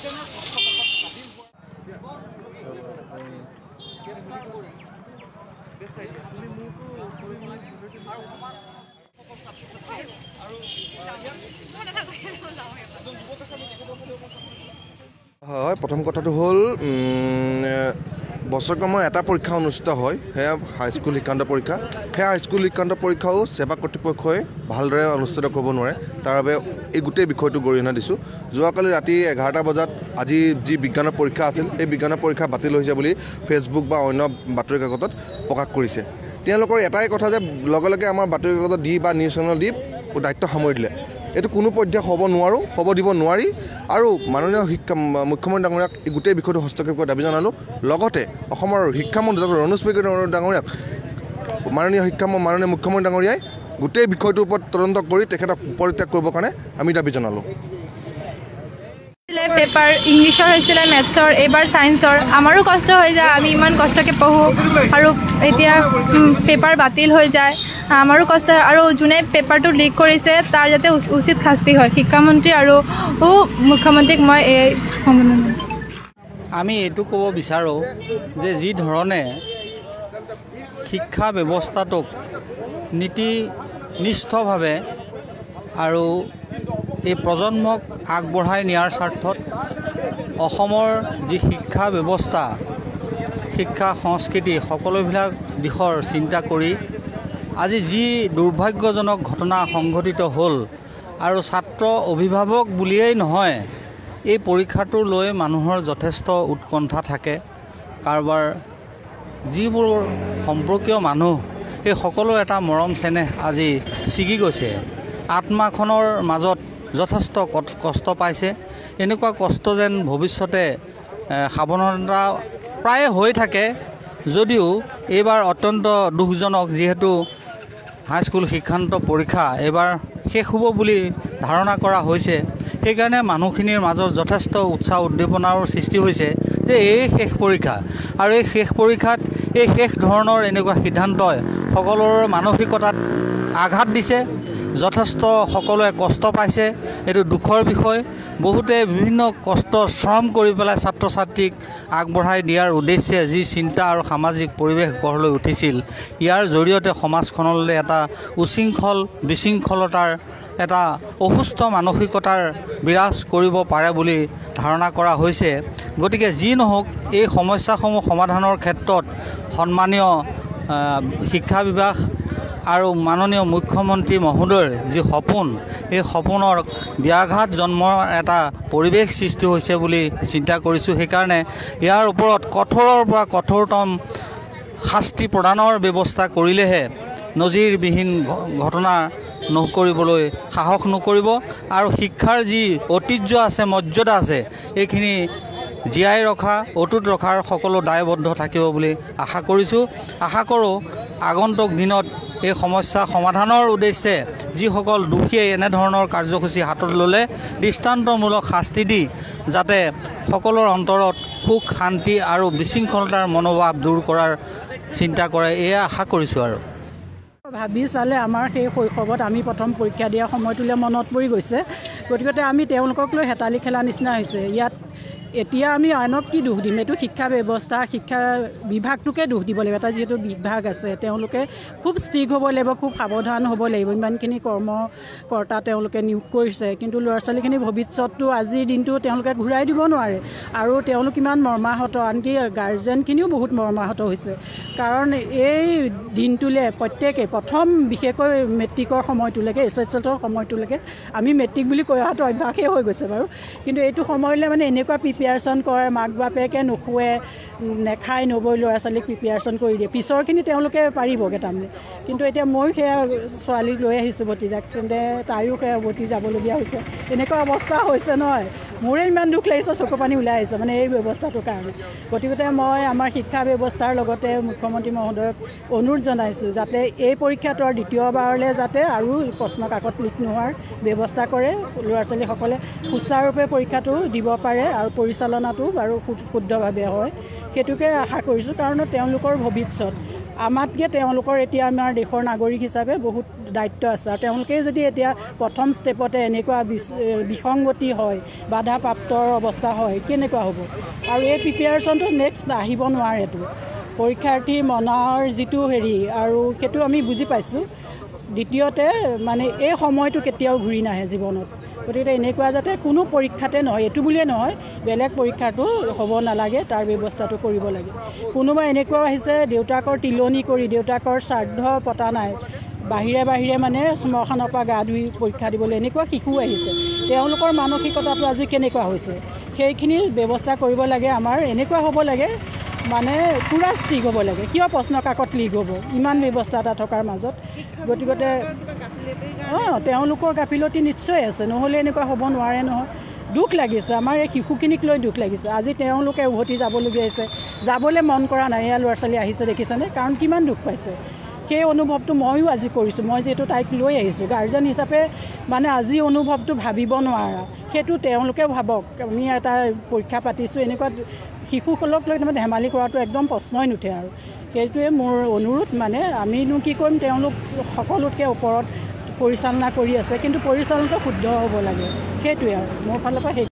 হয়, প্ৰথম কথাটো হ'ল বছৰক এটা পৰীক্ষা অনুষ্ঠিত হয়, সেয়া হাইস্কুল শিক্ষান্ত পৰীক্ষা। সেই হাইস্কুল শিক্ষান্ত পৰীক্ষাও সেৱা কৰ্তৃপক্ষই ভালদৰে অনুষ্ঠিত কৰিব নোৱাৰে, তাৰ বাবে এই গোটেই বিষয়টো গৰিহণা দিছোঁ। যোৱাকালি ৰাতি 11টা বজাত আজি যি বিজ্ঞানৰ পৰীক্ষা আছিল, এই বিজ্ঞানৰ পৰীক্ষা বাতিল হৈছে বুলি ফেচবুক বা অন্য বাতৰি কাকতত প্ৰকাশ কৰিছে। তেওঁলোকৰ এটাই কথা যে লগে লগে আমাৰ বাতৰি কাকতত দি বা নিউজ চেনেলত দি দায়িত্ব সামৰি দিলে। এইটো কোনো পৰ্যায়ত হ'ব দিব নোৱাৰি আৰু মাননীয় মুখ্যমন্ত্ৰী ডাঙৰীয়াক এই গোটেই বিষয়টো হস্তক্ষেপ কৰাৰ দাবী জনালোঁ। লগতে অসমৰ শিক্ষামন্ত্ৰী ডক্টৰ ৰণোজ পেগু ডাঙৰীয়াক মাননীয় মুখ্যমন্ত্ৰী ডাঙৰীয়াই গোটেই বিষয়টোৰ ওপৰত তদন্ত কৰি তেখেতক পদত্যাগ কৰিবৰ কাৰণে আমি দাবী জনালোঁ। পেপাৰ ইংলিছৰ হৈছিলে, মেথছৰ, এইবাৰ ছায়েন্সৰ। আমাৰো কষ্ট হৈ যায়, আমি ইমান কষ্টকৈ পঢ়োঁ আৰু এতিয়া পেপাৰ বাতিল হৈ যায়, আমাৰো কষ্ট হয়। আৰু যোনে পেপাৰটো লিক কৰিছে তাৰ যাতে উচিত শাস্তি হয়। শিক্ষামন্ত্ৰী আৰু মুখ্যমন্ত্ৰীক মই এই আমি এইটো ক'ব বিচাৰোঁ যে যি ধৰণে শিক্ষা ব্যৱস্থাটোক নীতিনিষ্ঠভাৱে আৰু এই প্ৰজন্মক আগবঢ়াই নিয়াৰ স্বাৰ্থত অসমৰ যি শিক্ষা ব্যৱস্থা, শিক্ষা সংস্কৃতি সকলোবিলাক দিশৰ চিন্তা কৰি আজি যি দুৰ্ভাগ্যজনক ঘটনা সংঘটিত হ'ল আৰু ছাত্ৰ অভিভাৱক বুলিয়েই নহয়, এই পৰীক্ষাটো লৈ মানুহৰ যথেষ্ট উৎকণ্ঠা থাকে। কাৰোবাৰ যিবোৰ সম্পৰ্কীয় মানুহ, সেই সকলো এটা মৰম চেনেহ আজি ছিগি গৈছে। আত্মাখনৰ মাজত যথেষ্ট কষ্ট পাইছে। এনেকুৱা কষ্ট যেন ভৱিষ্যতে সাৱধানতা প্ৰায় হৈ থাকে, যদিও এইবাৰ অত্যন্ত দুখজনক, যিহেতু হাইস্কুল শিক্ষান্ত পৰীক্ষা এইবাৰ শেষ হ'ব বুলি ধাৰণা কৰা হৈছে। সেইকাৰণে মানুহখিনিৰ মাজত যথেষ্ট উৎসাহ উদ্দীপনাৰ সৃষ্টি হৈছে যে এই শেষ পৰীক্ষা, আৰু এই শেষ পৰীক্ষাত এই শেষ ধৰণৰ এনেকুৱা সিদ্ধান্তই সকলোৰে মানসিকতাত আঘাত দিছে। যথেষ্ট সকলোৱে কষ্ট পাইছে, এইটো দুখৰ বিষয়। বহুতে বিভিন্ন কষ্ট শ্ৰম কৰি পেলাই ছাত্ৰ ছাত্ৰীক আগবঢ়াই দিয়াৰ উদ্দেশ্যে যি চিন্তা আৰু সামাজিক পৰিৱেশ গঢ় লৈ উঠিছিল, ইয়াৰ জৰিয়তে সমাজখনলৈ এটা বিশৃংখলতাৰ এটা অসুস্থ মানসিকতাৰ বিৰাজ কৰিব পাৰে বুলি ধাৰণা কৰা হৈছে। গতিকে যি নহওক, এই সমস্যাসমূহ সমাধানৰ ক্ষেত্ৰত সন্মানীয় শিক্ষা বিভাগ আৰু মাননীয় মুখ্যমন্ত্ৰী মহোদয়ৰ যি সপোন, এই সপোনৰ ব্যাঘাত জন্মৰ এটা পৰিৱেশ সৃষ্টি হৈছে বুলি চিন্তা কৰিছোঁ। সেইকাৰণে ইয়াৰ ওপৰত কঠোৰৰ পৰা কঠোৰতম শাস্তি প্ৰদানৰ ব্যৱস্থা কৰিলেহে নজিৰবিহীন ঘটনা নকৰিবলৈ সাহস নকৰিব আৰু শিক্ষাৰ যি ঐতিহ্য আছে, মৰ্যাদা আছে, এইখিনি জীয়াই ৰখা, অটুট ৰখাৰ সকলো দায়বদ্ধ থাকিব বুলি আশা কৰিছোঁ। আশা কৰোঁ আগন্তুক দিনত এই সমস্যা সমাধানৰ উদ্দেশ্যে যিসকল দোষীয়ে এনেধৰণৰ কাৰ্যসূচী হাতত ল'লে দৃষ্টান্তমূলক শাস্তি দি যাতে সকলোৰ অন্তৰত সুখ, শান্তি আৰু বিশৃংখলতাৰ মনোভাৱ দূৰ কৰাৰ চিন্তা কৰে, এয়া আশা কৰিছোঁ। আৰু ভাবি চালে আমাৰ সেই শৈশৱত আমি প্ৰথম পৰীক্ষা দিয়া সময়টোলৈ মনত পৰি গৈছে। গতিকে আমি তেওঁলোকক লৈ হেতালি খেলা নিচিনা হৈছে। ইয়াত এতিয়া আমি আনক কি দোষ দিম? এইটো শিক্ষা ব্যৱস্থা, শিক্ষা বিভাগটোকে দোষ দিব লাগিব। এটা যিহেতু বিভাগ আছে, তেওঁলোকে খুব ষ্ট্ৰিক্ট হ'ব লাগিব, খুব সাৱধান হ'ব লাগিব। ইমানখিনি কৰ্মকৰ্তা তেওঁলোকে নিয়োগ কৰিছে, কিন্তু ল'ৰা ছোৱালীখিনি ভৱিষ্যতটো আজিৰ দিনটো তেওঁলোকে ঘূৰাই দিব নোৱাৰে। আৰু তেওঁলোক ইমান মৰ্মাহত, আনকি গাৰ্জেনখিনিও বহুত মৰ্মাহত হৈছে। কাৰণ এই দিনটোলৈ প্ৰত্যেকে প্ৰথম বিশেষকৈ মেট্ৰিকৰ সময়টোলৈকে, SSLৰ সময়টোলৈকে আমি মেট্ৰিক বুলি কৈ অহাটো অভ্যাসেই হৈ গৈছে বাৰু, কিন্তু এইটো সময়লৈ মানে এনেকুৱা প্ৰিপেয়াৰেশ্যন কৰে, মাক বাপেকে নোখোৱে, নেখাই নবৈ ল'ৰা ছোৱালীক প্ৰিপেয়াৰেশ্যন কৰি দিয়ে। পিছৰখিনি তেওঁলোকে পাৰিবগৈ তাৰমানে। কিন্তু এতিয়া ময়ো সেয়া ছোৱালীক লৈ আহিছোঁ ভতিজাক, তেন্তে তাইও সেয়া উভতি যাবলগীয়া হৈছে। এনেকুৱা অৱস্থা হৈছে নহয়, মোৰে ইমান দুখ লাগিছে, চকু পানী ওলাই আহিছে মানে এই ব্যৱস্থাটোৰ কাৰণে। গতিকে মই আমাৰ শিক্ষা ব্যৱস্থাৰ লগতে মুখ্যমন্ত্ৰী মহোদয়ক অনুৰোধ জনাইছোঁ যাতে এই পৰীক্ষাটোৰ দ্বিতীয়বাৰলৈ যাতে আৰু প্ৰশ্ন কাকত লিক নোহোৱাৰ ব্যৱস্থা কৰে, ল'ৰা ছোৱালীসকলে সুচাৰুৰূপে পৰীক্ষাটো দিব পাৰে আৰু পৰিচালনাটো বাৰু শুদ্ধভাৱে হয়, সেইটোকে আশা কৰিছোঁ। কাৰণ তেওঁলোকৰ ভৱিষ্যত আমাতকৈ তেওঁলোকৰ এতিয়া আমাৰ দেশৰ নাগৰিক হিচাপে বহুত দায়িত্ব আছে আৰু তেওঁলোকে যদি এতিয়া প্ৰথম ষ্টেপতে এনেকুৱা বিসংগতি হয় বাধাপ্ৰাপ্তৰ অৱস্থা হয় কেনেকুৱা হ'ব আৰু এই প্ৰিপেয়াৰেশ্যনটো নেক্সট আহিব নোৱাৰেতো পৰীক্ষাৰ্থী মনৰ যিটো হেৰি আৰু সেইটো আমি বুজি পাইছোঁ দ্বিতীয়তে মানে এই সময়টো কেতিয়াও ঘূৰি নাহে জীৱনত গতিকে এনেকুৱা যাতে কোনো পৰীক্ষাতে নহয় এইটো বুলিয়ে নহয় বেলেগ পৰীক্ষাটো হ'ব নালাগে তাৰ ব্যৱস্থাটো কৰিব লাগে কোনোবা এনেকুৱা আহিছে দেউতাকৰ তিলনি কৰি দেউতাকৰ শ্ৰাদ্ধ পতা নাই বাহিৰে মানে শ্মশানৰ পৰা গা ধুই পৰীক্ষা দিবলৈ এনেকুৱা শিশু আহিছে তেওঁলোকৰ মানসিকতাটো আজি কেনেকুৱা হৈছে সেইখিনি ব্যৱস্থা কৰিব লাগে আমাৰ এনেকুৱা হ'ব লাগে মানে পুৰা ষ্ট্ৰিক হ'ব লাগে কিয় প্ৰশ্ন কাকত লিক হ'ব ইমান ব্যৱস্থা এটা থকাৰ মাজত গতিকে তেওঁলোকৰ গাফিলতি নিশ্চয় আছে নহ'লে এনেকুৱা হ'ব নোৱাৰে নহয় দুখ লাগিছে আমাৰ এই শিশুখিনিক লৈ দুখ লাগিছে আজি তেওঁলোকে উভতি যাবলগীয়া হৈছে যাবলৈ মন কৰা নাই এয়া ল'ৰা ছোৱালী আহিছে দেখিছেনে কাৰণ কিমান দুখ পাইছে সেই অনুভৱটো ময়ো আজি কৰিছোঁ মই যিহেতু তাইক লৈ আহিছোঁ গাৰ্জেন হিচাপে মানে আজি অনুভৱটো ভাবিব নোৱাৰা সেইটো তেওঁলোকে ভাবক আমি এটা পৰীক্ষা পাতিছোঁ এনেকুৱা শিশুসকলক লৈ তাৰমানে ধেমালি কৰাটো একদম প্ৰশ্নই নুঠে আৰু সেইটোৱে মোৰ অনুৰোধ মানে আমিনো কি কৰিম তেওঁলোক সকলোতকৈ ওপৰত পৰিচালনা কৰি আছে কিন্তু পৰিচালনাটো শুদ্ধ হ'ব লাগে সেইটোৱে আৰু মোৰ ফালৰ পৰা